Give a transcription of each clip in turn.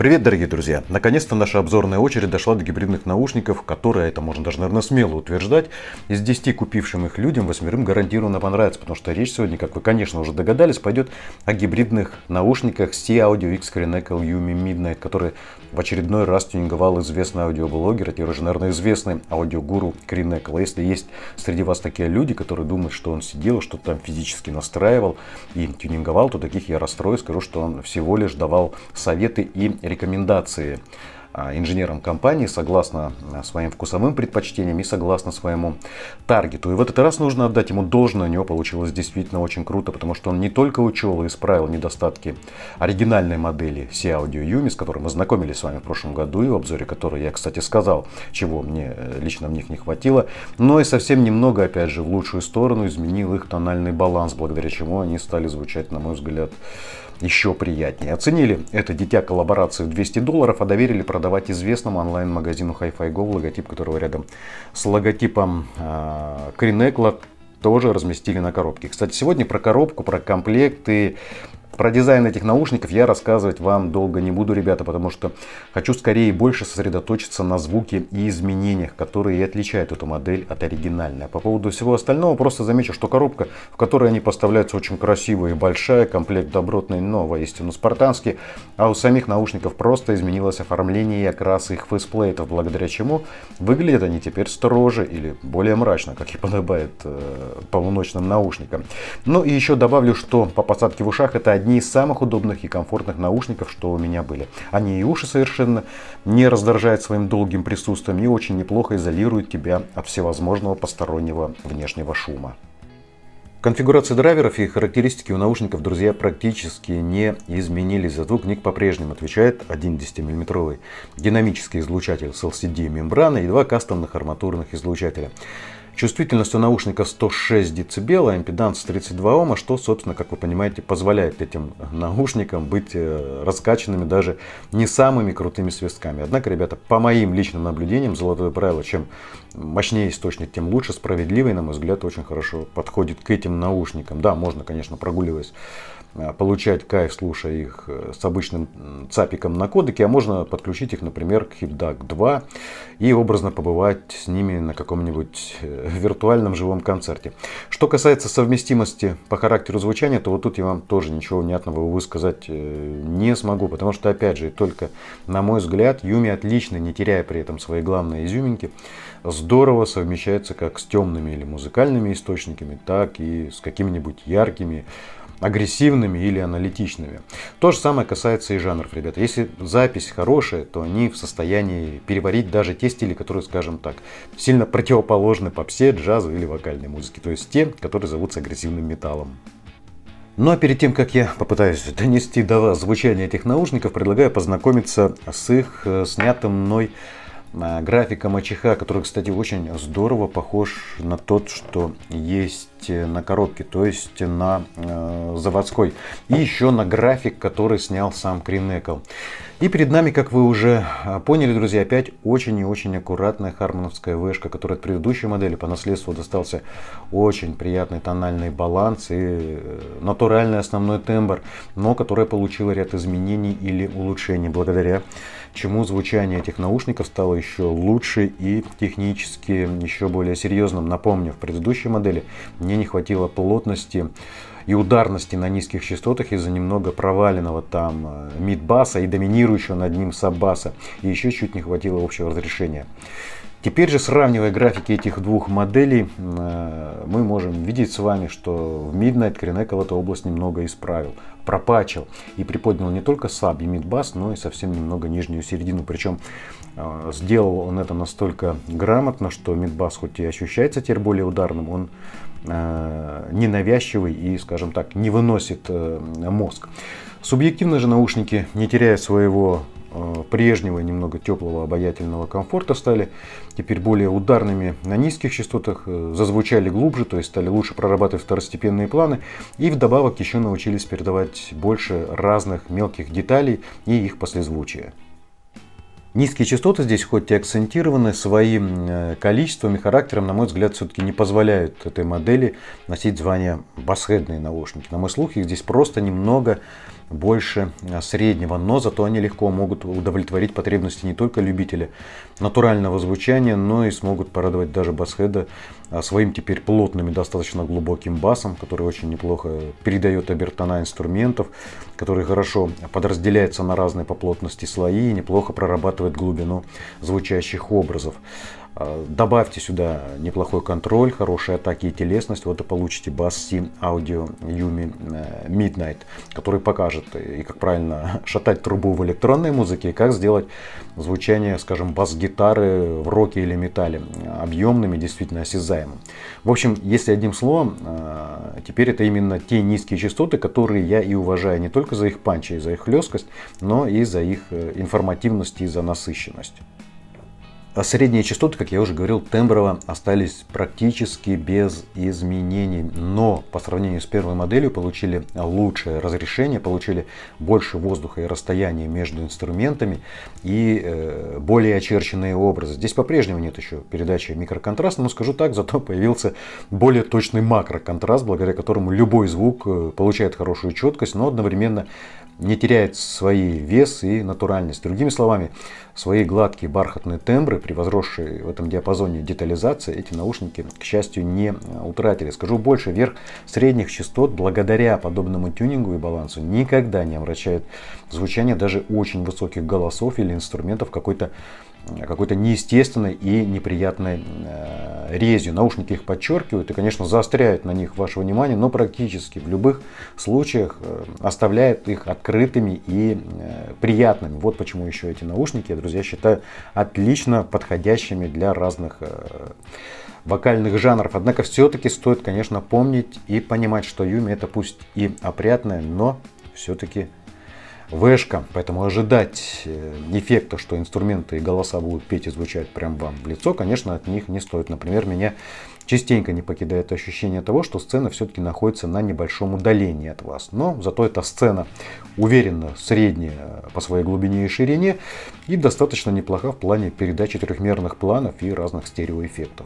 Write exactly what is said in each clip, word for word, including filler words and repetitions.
Привет, дорогие друзья! Наконец-то наша обзорная очередь дошла до гибридных наушников, которые, это можно даже, наверное, смело утверждать, из десяти купившим их людям восьмерым гарантированно понравится, потому что речь сегодня, как вы, конечно, уже догадались, пойдет о гибридных наушниках C-Audio X Crinacle Yumi Midnight, который в очередной раз тюнинговал известный аудиоблогер, а теперь уже, наверное, известный аудиогуру Crinacle. Если есть среди вас такие люди, которые думают, что он сидел, что-то там физически настраивал и тюнинговал, то таких я расстрою, скажу, что он всего лишь давал советы и рекомендации инженерам компании согласно своим вкусовым предпочтениям и согласно своему таргету. И в этот раз нужно отдать ему должное, у него получилось действительно очень круто, потому что он не только учел и исправил недостатки оригинальной модели C-Audio Yumi, с которой мы знакомились с вами в прошлом году, и в обзоре которой я, кстати, сказал, чего мне лично в них не хватило, но и совсем немного, опять же, в лучшую сторону изменил их тональный баланс, благодаря чему они стали звучать, на мой взгляд, еще приятнее. Оценили это дитя коллаборации в двести долларов, а доверили продавать известному онлайн-магазину Hi-Fi Go, логотип которого рядом с логотипом э, Crinacle тоже разместили на коробке. Кстати, сегодня про коробку, про комплекты, про дизайн этих наушников я рассказывать вам долго не буду, ребята, потому что хочу скорее и больше сосредоточиться на звуке и изменениях, которые и отличают эту модель от оригинальной. А по поводу всего остального просто замечу, что коробка, в которой они поставляются, очень красивая и большая, комплект добротный, но воистину спартанский, а у самих наушников просто изменилось оформление и окрас их фейсплейтов, благодаря чему выглядят они теперь строже или более мрачно, как и подобает э, полуночным наушникам. Ну и еще добавлю, что по посадке в ушах это одни из самых удобных и комфортных наушников, что у меня были. Они и уши совершенно не раздражают своим долгим присутствием и очень неплохо изолируют тебя от всевозможного постороннего внешнего шума. Конфигурация драйверов и характеристики у наушников, друзья, практически не изменились. За звук ник по-прежнему отвечает один десятимиллиметровый динамический излучатель с эл си ди-мембраной и два кастомных арматурных излучателя. Чувствительность у наушников сто шесть децибел, а импеданс тридцать два ома, что, собственно, как вы понимаете, позволяет этим наушникам быть раскачанными даже не самыми крутыми свистками. Однако, ребята, по моим личным наблюдениям, золотое правило, чем мощнее источник, тем лучше. Справедливый, на мой взгляд, очень хорошо подходит к этим наушникам. Да, можно, конечно, прогуливаясь, получать кайф, слушая их с обычным цапиком на кодеке, а можно подключить их, например, к HipDAC два и образно побывать с ними на каком-нибудь виртуальном живом концерте. Что касается совместимости по характеру звучания, то вот тут я вам тоже ничего внятного высказать не смогу, потому что, опять же, только на мой взгляд, Yumi отлично, не теряя при этом свои главные изюминки, здорово совмещается как с темными или музыкальными источниками, так и с какими-нибудь яркими, агрессивными или аналитичными. То же самое касается и жанров, ребята. Если запись хорошая, то они в состоянии переварить даже те стили, которые, скажем так, сильно противоположны попсе, джазу или вокальной музыке. То есть те, которые зовутся агрессивным металлом. Ну а перед тем, как я попытаюсь донести до вас звучание этих наушников, предлагаю познакомиться с их снятым мной графиком АЧХ, который, кстати, очень здорово похож на тот, что есть на коробке, то есть на э, заводской. И еще на график, который снял сам Crinacle. И перед нами, как вы уже поняли, друзья, опять очень и очень аккуратная хармоновская вышка, которая от предыдущей модели по наследству достался очень приятный тональный баланс и натуральный основной тембр, но которая получила ряд изменений или улучшений, благодаря чему звучание этих наушников стало еще лучше и технически еще более серьезным. Напомню, в предыдущей модели мне не хватило плотности и ударности на низких частотах из-за немного проваленного там мид-баса и доминирующего над ним саб-баса. И еще чуть не хватило общего разрешения. Теперь же, сравнивая графики этих двух моделей, мы можем видеть с вами, что в Midnight Crinacle эту область немного исправил, пропачил и приподнял не только саб и мид-бас, но и совсем немного нижнюю середину. Причем сделал он это настолько грамотно, что мид-бас хоть и ощущается теперь более ударным, он ненавязчивый и, скажем так, не выносит мозг. Субъективно же наушники, не теряя своего прежнего немного теплого обаятельного комфорта, стали теперь более ударными на низких частотах, зазвучали глубже, то есть стали лучше прорабатывать второстепенные планы и вдобавок еще научились передавать больше разных мелких деталей и их послезвучия. Низкие частоты здесь хоть и акцентированы, своим количеством и характером, на мой взгляд, все-таки не позволяют этой модели носить звание басхедные наушники. На мой слух, их здесь просто немного больше среднего, но зато они легко могут удовлетворить потребности не только любителя натурального звучания, но и смогут порадовать даже басхеда своим теперь плотным и достаточно глубоким басом, который очень неплохо передает обертона инструментов, который хорошо подразделяется на разные по плотности слои и неплохо прорабатывает глубину звучащих образов. Добавьте сюда неплохой контроль, хорошие атаки и телесность, вот и получите Bass C Audio Yumi Midnight, который покажет и как правильно шатать трубу в электронной музыке, и как сделать звучание, скажем, бас-гитары в роке или металле объемным и действительно осязаемым. В общем, если одним словом, теперь это именно те низкие частоты, которые я и уважаю не только за их панч и за их хлесткость, но и за их информативность и за насыщенность. А средние частоты, как я уже говорил, темброво остались практически без изменений, но по сравнению с первой моделью получили лучшее разрешение, получили больше воздуха и расстояния между инструментами и э, более очерченные образы. Здесь по-прежнему нет еще передачи микроконтраста, но скажу так, зато появился более точный макроконтраст, благодаря которому любой звук получает хорошую четкость, но одновременно не теряет свой вес и натуральность. Другими словами, свои гладкие бархатные тембры при возросшей в этом диапазоне детализации эти наушники, к счастью, не утратили. Скажу больше, верх средних частот благодаря подобному тюнингу и балансу никогда не омрачает звучание даже очень высоких голосов или инструментов какой-то какой-то неестественной и неприятной э, резью. Наушники их подчеркивают и, конечно, заостряют на них ваше внимание, но практически в любых случаях э, оставляют их открытыми и э, приятными. Вот почему еще эти наушники, я, друзья, считаю отлично подходящими для разных э, вокальных жанров. Однако все-таки стоит, конечно, помнить и понимать, что Yumi это пусть и опрятное, но все-таки вэшка, поэтому ожидать эффекта, что инструменты и голоса будут петь и звучать прям вам в лицо, конечно, от них не стоит. Например, меня частенько не покидает ощущение того, что сцена все-таки находится на небольшом удалении от вас. Но зато эта сцена уверенно средняя по своей глубине и ширине и достаточно неплоха в плане передачи трехмерных планов и разных стереоэффектов.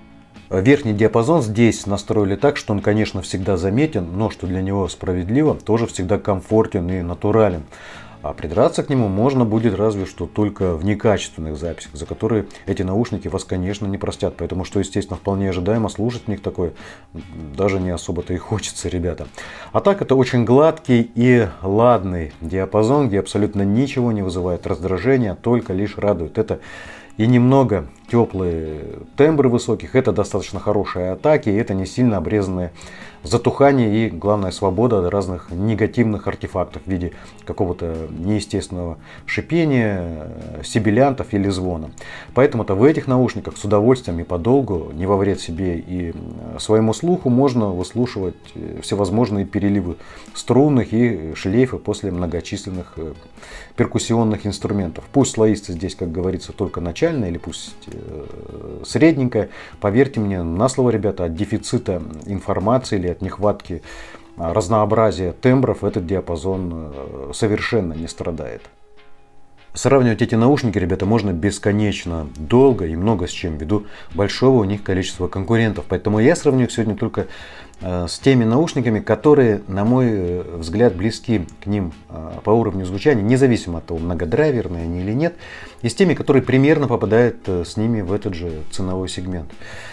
Верхний диапазон здесь настроили так, что он, конечно, всегда заметен, но что для него справедливо, тоже всегда комфортен и натурален. А придраться к нему можно будет разве что только в некачественных записях, за которые эти наушники вас, конечно, не простят. Поэтому, что, естественно, вполне ожидаемо, слушать в них такое даже не особо-то и хочется, ребята. А так, это очень гладкий и ладный диапазон, где абсолютно ничего не вызывает раздражения, только лишь радует. Это и немного теплые тембры высоких, это достаточно хорошие атаки, и это не сильно обрезанные затухание и, главное, свобода от разных негативных артефактов в виде какого-то неестественного шипения, сибилянтов или звона. Поэтому-то в этих наушниках с удовольствием и подолгу, не во вред себе и своему слуху, можно выслушивать всевозможные переливы струнных и шлейфы после многочисленных перкуссионных инструментов. Пусть слоистость здесь, как говорится, только начальная или пусть средненькая. Поверьте мне на слово, ребята, от дефицита информации или от нехватки разнообразия тембров этот диапазон совершенно не страдает. Сравнивать эти наушники, ребята, можно бесконечно долго и много с чем, ввиду большого у них количества конкурентов. Поэтому я сравню их сегодня только с теми наушниками, которые, на мой взгляд, близки к ним по уровню звучания, независимо от того, многодрайверные они или нет, и с теми, которые примерно попадают с ними в этот же ценовой сегмент.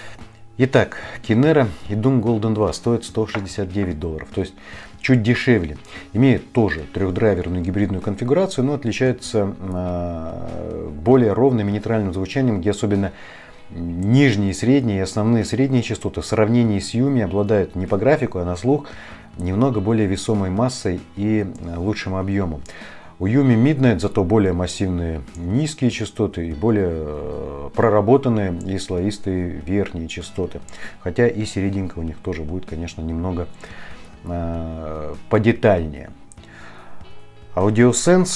Итак, Kinera Idun Golden два стоит сто шестьдесят девять долларов, то есть чуть дешевле. Имеет тоже трехдрайверную гибридную конфигурацию, но отличается более ровным и нейтральным звучанием, где особенно нижние, средние и основные средние частоты в сравнении с Yumi обладают не по графику, а на слух немного более весомой массой и лучшим объемом. У Yumi Midnight зато более массивные низкие частоты и более проработанные и слоистые верхние частоты. Хотя и серединка у них тоже будет, конечно, немного э, подетальнее. AudioSense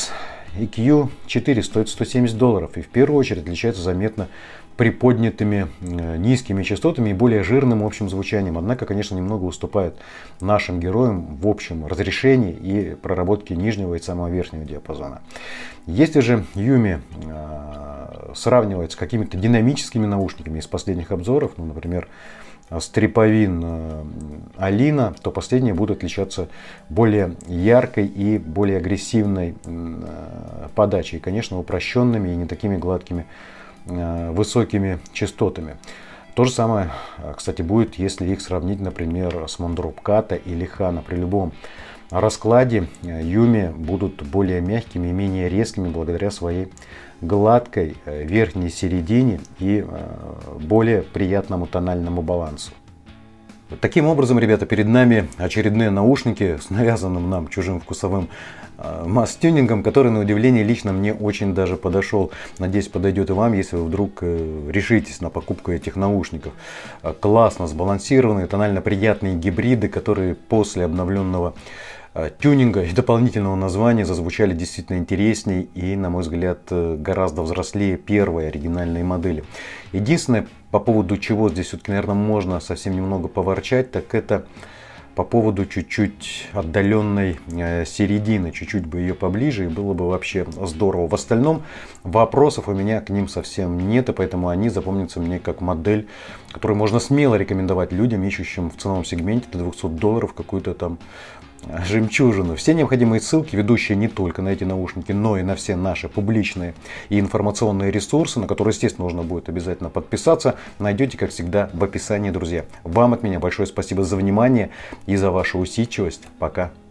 и кью четыре стоит сто семьдесят долларов и в первую очередь отличается заметно приподнятыми низкими частотами и более жирным общим звучанием. Однако, конечно, немного уступает нашим героям в общем разрешении и проработке нижнего и самого верхнего диапазона. Если же Юми э, сравнивать с какими-то динамическими наушниками из последних обзоров, ну, например, Стриповин э, Алина, то последние будут отличаться более яркой и более агрессивной э, подачей. И, конечно, упрощенными и не такими гладкими высокими частотами. То же самое, кстати, будет, если их сравнить, например, с Мондроп Ката или Хана. При любом раскладе Юми будут более мягкими и менее резкими благодаря своей гладкой верхней середине и более приятному тональному балансу. Таким образом, ребята, перед нами очередные наушники с навязанным нам чужим вкусовым э, масс-тюнингом, который, на удивление, лично мне очень даже подошел. Надеюсь, подойдет и вам, если вы вдруг э, решитесь на покупку этих наушников. Э, классно сбалансированные, тонально приятные гибриды, которые после обновленного э, тюнинга и дополнительного названия зазвучали действительно интереснее и, на мой взгляд, э, гораздо взрослее первой оригинальной модели. Единственное, по поводу чего здесь все-таки, наверное, можно совсем немного поворчать, так это по поводу чуть-чуть отдаленной э, середины, чуть-чуть бы ее поближе, и было бы вообще здорово. В остальном вопросов у меня к ним совсем нет, и поэтому они запомнятся мне как модель, которую можно смело рекомендовать людям, ищущим в ценовом сегменте до двухсот долларов какую-то там жемчужину. Все необходимые ссылки, ведущие не только на эти наушники, но и на все наши публичные и информационные ресурсы, на которые, естественно, нужно будет обязательно подписаться, найдете, как всегда, в описании, друзья. Вам от меня большое спасибо за внимание и за вашу усидчивость. Пока.